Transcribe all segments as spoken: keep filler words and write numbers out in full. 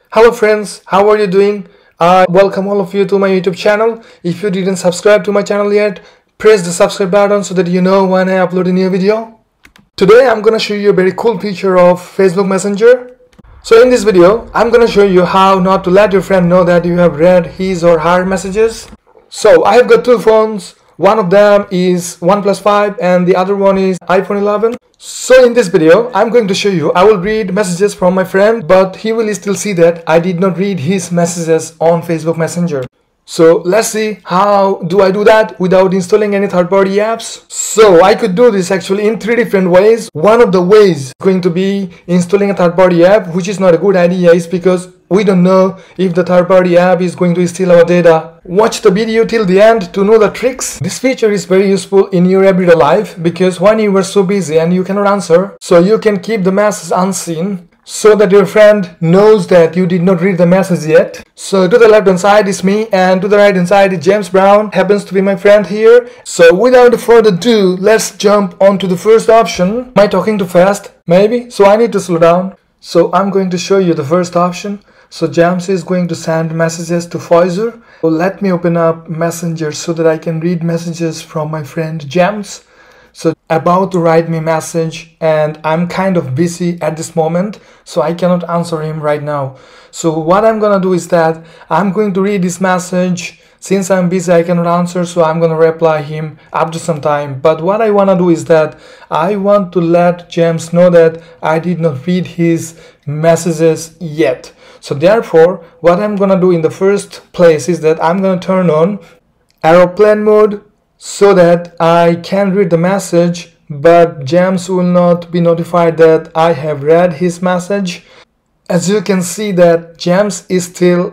Hello friends, how are you doing? I welcome all of you to my YouTube channel. If you didn't subscribe to my channel yet, press the subscribe button so that you know when I upload a new video. Today I'm gonna show you a very cool feature of Facebook Messenger. So in this video, I'm gonna show you how not to let your friend know that you have read his or her messages. So I have got two phones. One of them is OnePlus five and the other one is iPhone eleven. So in this video, I'm going to show you, I will read messages from my friend, but he will still see that I did not read his messages on Facebook Messenger. So let's see how do I do that without installing any third-party apps. So I could do this actually in three different ways. One of the ways is going to be installing a third-party app, which is not a good idea, is because we don't know if the third-party app is going to steal our data. Watch the video till the end to know the tricks. This feature is very useful in your everyday life because when you were so busy and you cannot answer, so you can keep the message unseen so that your friend knows that you did not read the message yet. So to the left hand side is me and to the right hand side is James Brown, happens to be my friend here. So without further ado, let's jump on to the first option. Am I talking too fast? Maybe. So I need to slow down. So I'm going to show you the first option. So James is going to send messages to Pfizer. So let me open up Messenger so that I can read messages from my friend James. So about to write me message and I'm kind of busy at this moment, so I cannot answer him right now. So what I'm gonna do is that I'm going to read this message. Since I'm busy, I cannot answer, so I'm gonna reply him after some time. But what I wanna do is that I want to let James know that I did not read his messages yet. So therefore, what I'm gonna do in the first place is that I'm gonna turn on aeroplane mode so that I can read the message, but James will not be notified that I have read his message. As you can see that James is still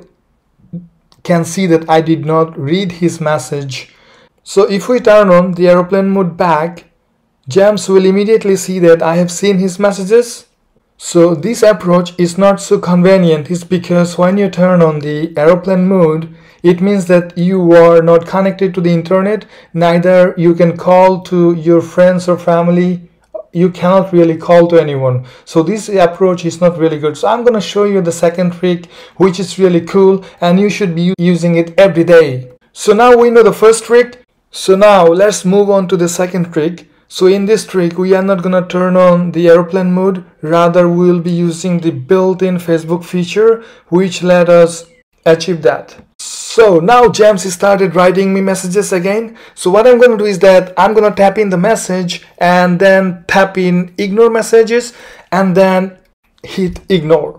can see that I did not read his message. So if we turn on the aeroplane mode back, James will immediately see that I have seen his messages. So this approach is not so convenient. It's because when you turn on the aeroplane mode, it means that you are not connected to the internet, neither you can call to your friends or family. You cannot really call to anyone. So this approach is not really good. So I'm going to show you the second trick, which is really cool and you should be using it every day. So now we know the first trick. So now let's move on to the second trick. So in this trick, we are not gonna turn on the airplane mode, rather we will be using the built-in Facebook feature, which let us achieve that. So now James started writing me messages again. So what I'm gonna do is that I'm gonna tap in the message and then tap in ignore messages and then hit ignore.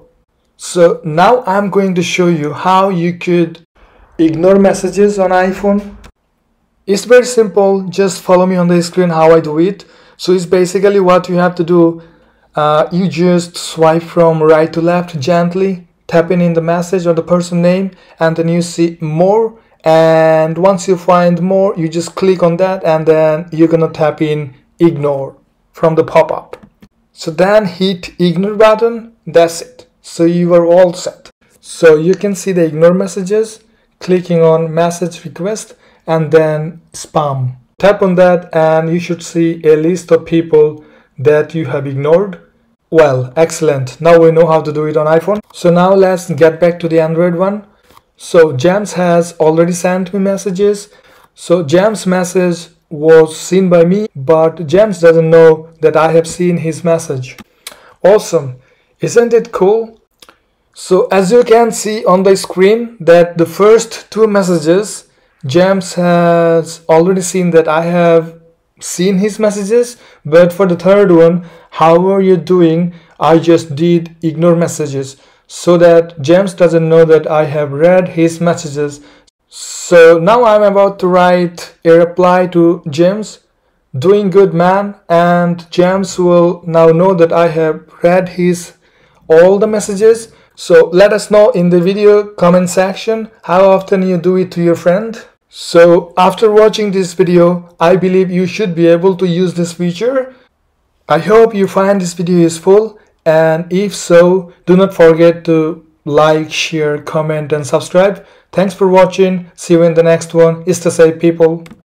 So now I'm going to show you how you could ignore messages on iPhone. It's very simple, just follow me on the screen how I do it. So it's basically what you have to do, uh, you just swipe from right to left gently, tapping in the message or the person name, and then you see more, and once you find more, you just click on that and then you're gonna tap in ignore from the pop-up. So then hit ignore button, that's it. So you are all set. So you can see the ignore messages, clicking on message request, and then spam. Tap on that and you should see a list of people that you have ignored. Well, excellent. Now we know how to do it on iPhone. So now let's get back to the Android one. So James has already sent me messages. So James' message was seen by me, but James doesn't know that I have seen his message. Awesome. Isn't it cool? So as you can see on the screen that the first two messages, James has already seen that I have seen his messages, but for the third one, how are you doing? I just did ignore messages so that James doesn't know that I have read his messages. So now I'm about to write a reply to James, doing good man, and James will now know that I have read his all the messages. So let us know in the video comment section how often you do it to your friend. So after watching this video, I believe you should be able to use this feature. I hope you find this video useful, and if so, do not forget to like, share, comment and subscribe. Thanks for watching. See you in the next one. Stay safe, people.